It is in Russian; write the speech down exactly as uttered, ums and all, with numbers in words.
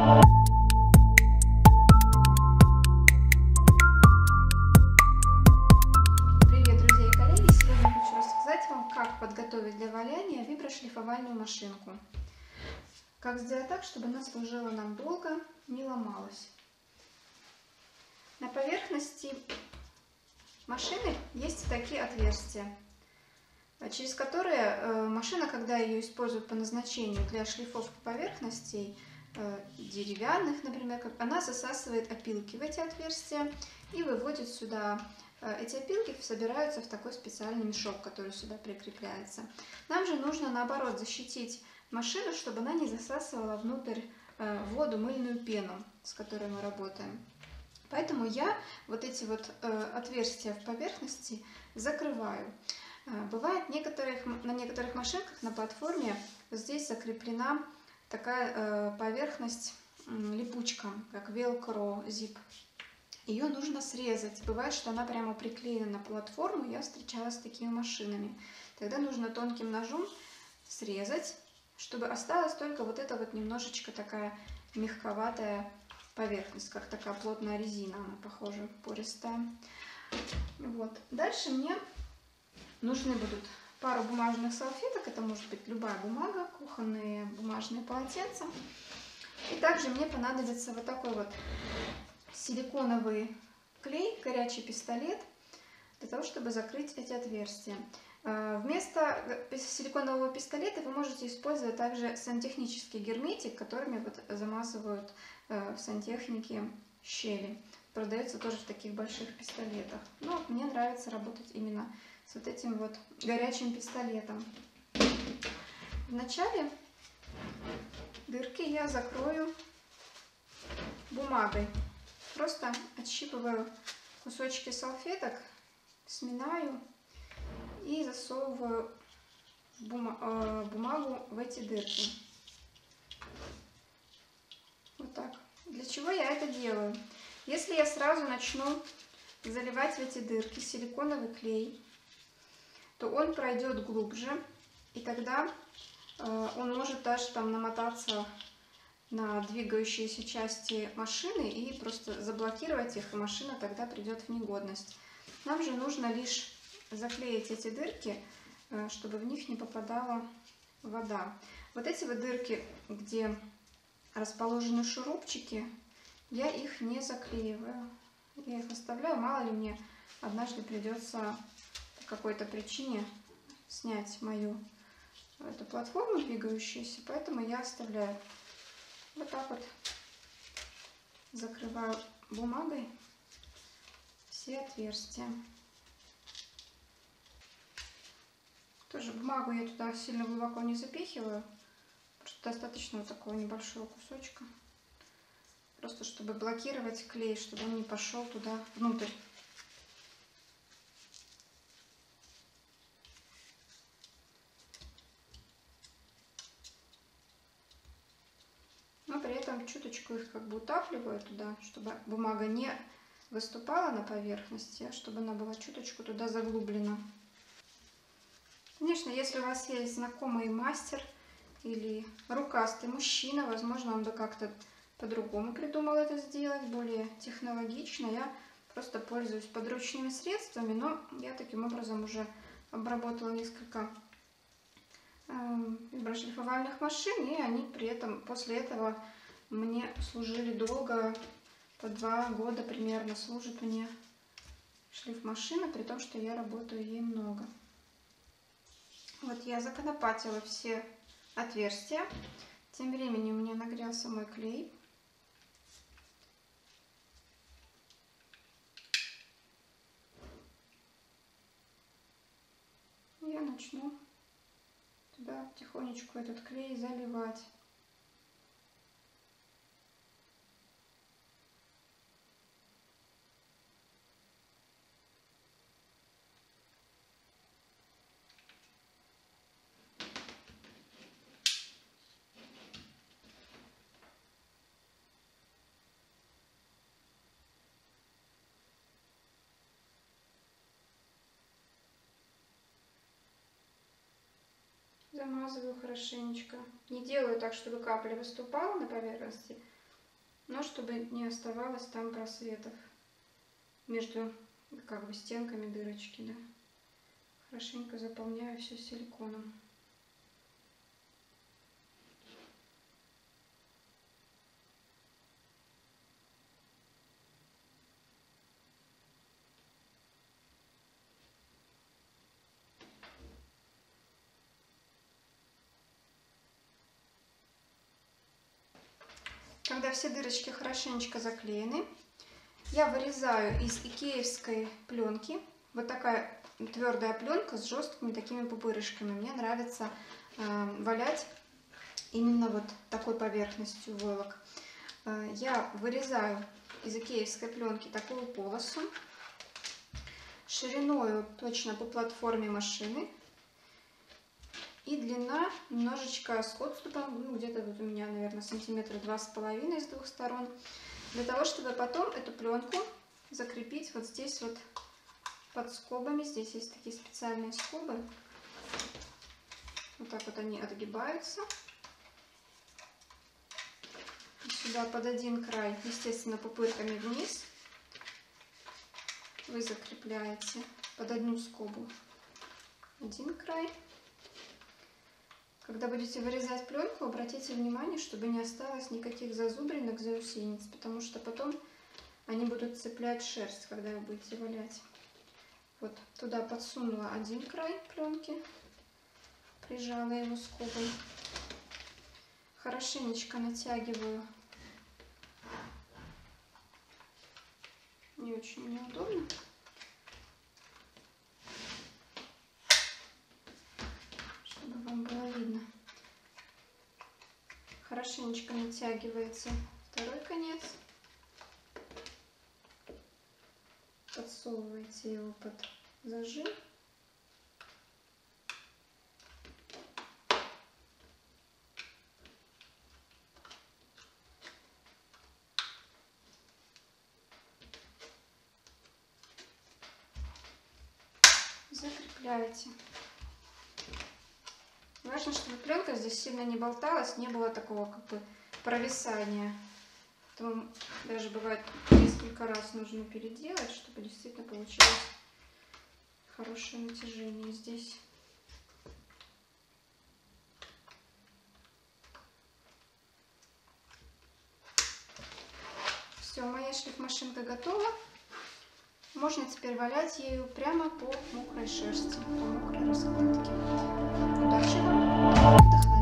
Привет, друзья и коллеги! Сегодня хочу рассказать вам, как подготовить для валяния виброшлифовальную машинку. Как сделать так, чтобы она служила нам долго, не ломалась. На поверхности машины есть такие отверстия, через которые машина, когда ее используют по назначению для шлифовки поверхностей, деревянных, например, она засасывает опилки в эти отверстия и выводит сюда. Эти опилки собираются в такой специальный мешок, который сюда прикрепляется. Нам же нужно, наоборот, защитить машину, чтобы она не засасывала внутрь воду, мыльную пену, с которой мы работаем. Поэтому я вот эти вот отверстия в поверхности закрываю. Бывает некоторых, на некоторых машинках на платформе здесь закреплена такая поверхность, липучка, как велкро, зип. Ее нужно срезать. Бывает, что она прямо приклеена на платформу. Я встречалась с такими машинами. Тогда нужно тонким ножом срезать, чтобы осталась только вот эта вот немножечко такая мягковатая поверхность, как такая плотная резина, она похожа, пористая. Вот. Дальше мне нужны будут пару бумажных салфеток. Это может быть любая бумага, кухонные бумажные полотенца. И также мне понадобится вот такой вот силиконовый клей, горячий пистолет, для того, чтобы закрыть эти отверстия. Вместо силиконового пистолета вы можете использовать также сантехнический герметик, которыми вот замазывают в сантехнике щели. Продается тоже в таких больших пистолетах. Но мне нравится работать именно с вот этим вот горячим пистолетом. Вначале дырки я закрою бумагой. Просто отщипываю кусочки салфеток, сминаю и засовываю бумагу в эти дырки. Вот так. Для чего я это делаю? Если я сразу начну заливать в эти дырки силиконовый клей, то он пройдет глубже, и тогда он может даже там намотаться на двигающиеся части машины и просто заблокировать их, и машина тогда придет в негодность. Нам же нужно лишь заклеить эти дырки, чтобы в них не попадала вода. Вот эти вот дырки, где расположены шурупчики, я их не заклеиваю. Я их оставляю, мало ли мне однажды придется по какой-то причине снять мою эту платформу двигающуюся, поэтому я оставляю. Вот так вот закрываю бумагой все отверстия. Тоже бумагу я туда сильно глубоко не запихиваю, просто достаточно вот такого небольшого кусочка, просто чтобы блокировать клей, чтобы он не пошел туда внутрь. Но при этом чуточку их как бы утапливаю туда, чтобы бумага не выступала на поверхности, а чтобы она была чуточку туда заглублена. Конечно, если у вас есть знакомый мастер или рукастый мужчина, возможно, он бы как-то по-другому придумал это сделать, более технологично. Я просто пользуюсь подручными средствами, но я таким образом уже обработала несколько виброшлифовальных машин, и они при этом после этого мне служили долго, по два года примерно служит мне шлифмашина, при том, что я работаю ей много. Вот я законопатила все отверстия. Тем временем у меня нагрелся мой клей. Я начну туда потихонечку этот клей заливать. Замазываю хорошенечко. Не делаю так, чтобы капля выступала на поверхности, но чтобы не оставалось там просветов между как бы стенками дырочки, да. Хорошенько заполняю все силиконом. Когда все дырочки хорошенечко заклеены, я вырезаю из икеевской пленки. Вот такая твердая пленка с жесткими такими пупырышками. Мне нравится э, валять именно вот такой поверхностью войлок. Э, я вырезаю из икеевской пленки такую полосу шириною точно по платформе машины. И длина немножечко с отступом, ну, где-то тут у меня, наверное, сантиметра два с половиной с двух сторон. Для того, чтобы потом эту пленку закрепить вот здесь вот под скобами. Здесь есть такие специальные скобы. Вот так вот они отгибаются. И сюда под один край, естественно, пупырками вниз, вы закрепляете под одну скобу один край. Когда будете вырезать пленку, обратите внимание, чтобы не осталось никаких зазубринок, заусениц, потому что потом они будут цеплять шерсть, когда вы будете валять. Вот туда подсунула один край пленки, прижала его скобой. Хорошенечко натягиваю. Не очень неудобно. Чтобы вам было видно. Хорошенечко натягивается второй конец. Подсовываете его под зажим. Закрепляете. Важно, чтобы пленка здесь сильно не болталась, не было такого как бы провисания. Поэтому даже бывает несколько раз нужно переделать, чтобы действительно получилось хорошее натяжение здесь. Все, моя шлифмашинка готова. Можно теперь валять ею прямо по мокрой шерсти, по мокрой раскладке. Удачи вам!